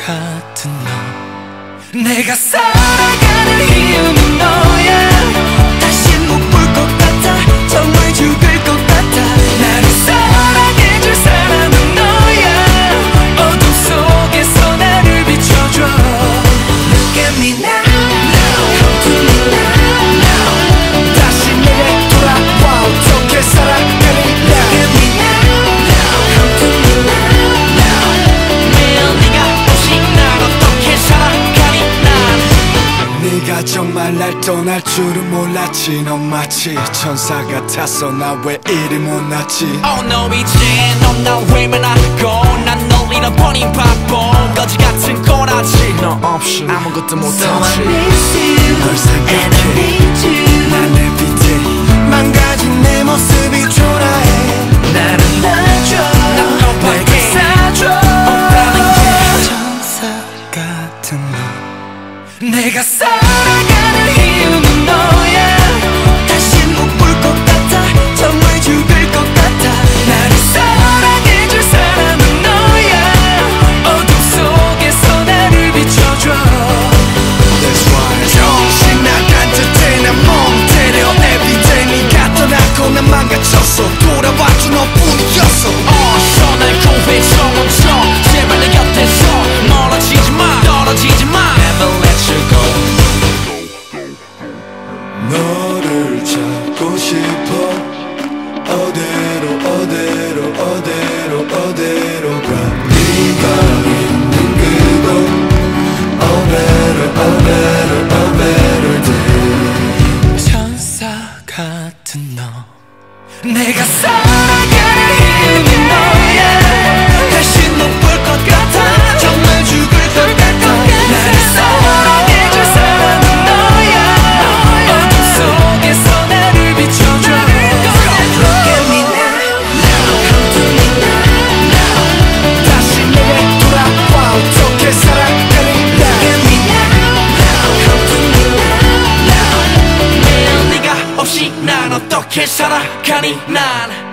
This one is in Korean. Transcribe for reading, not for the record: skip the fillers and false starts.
같은 너 내가 살아가는 이유는 너야 다신 못 볼 것 같아 정말 죽을 것 같아 나를 사랑해줄 사람은 너야 어둠 속에서 나를 비춰줘 Look at me now Come to me now 다시 내게 돌아와 어떻게 살아가니 Look at me now Come to me now 매일 네가 없이 난 어떻게 살아가니 난 네가 정말 날 떠날 줄은 몰랐지 넌 마치 천사 같았어 나 왜 이리 못났지 Oh no 이제 넌 나 외면하고 난 널 잃어버린 바보 거지 같은 꼬라지 너 없이 아무것도 못하지 So I miss you 널 생각해 And I need you 난 everyday 망가진 내 모습이 초라해 나를 놔줘 난 너밖에 사줘 없다는 게 천사 같은 너 내가 살아가는 이유는 너야 다신 못 볼 것 같아 정말 죽을 것 같아 나를 사랑해줄 사람은 너야 어둠 속에서 나를 비춰줘 That's why 정신 나간 듯해 난 멍때려 Everyday 네가 떠나고 난 망가졌어 돌아와준 너뿐이었어 어서 날 구해줘 먼저 제발 내 곁에서 멀어지지 마 떨어지지 마 Never let you go 너를 찾고 싶어 어디로 어디로 어디로 어디로 가 네가 있는 그곳 Oh better oh better oh better day 천사 같은 너 내가 살아가는 이유는 너야 다시 못 볼 것 같아 정말 죽을 것 같아 나를 사랑해줄 사람은 너야 어둠 속에서 나를 비춰줘 Look at me now Come to me now 다시 내게 돌아와 어떻게 살아가니 Look at me now Come to me now 매일 네가 없이 난 어떻게 살아가니 난